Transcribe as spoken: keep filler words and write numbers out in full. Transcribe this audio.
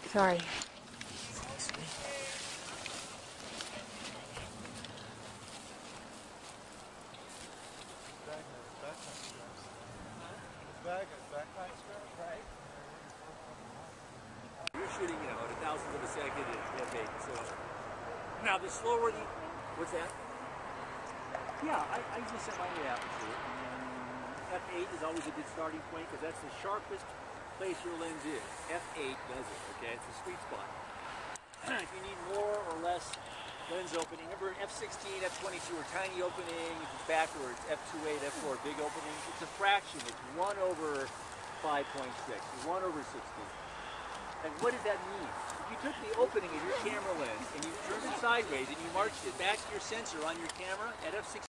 Sorry. You're shooting, you know, at a thousandth of a second at F eight. So now the slower the, what's that? Yeah, I, I just set my aperture. F eight is always a good starting point because that's the sharpest place your lens is. F eight does it, okay? It's a sweet spot. If you need more or less lens opening, remember F sixteen, F twenty-two are tiny openings, it's backwards, F twenty-eight, F four big openings. It's a fraction, it's one over five point six, one over sixteen. And what does that mean? If you took the opening of your camera lens and you turned it sideways and you marched it back to your sensor on your camera at F sixteen,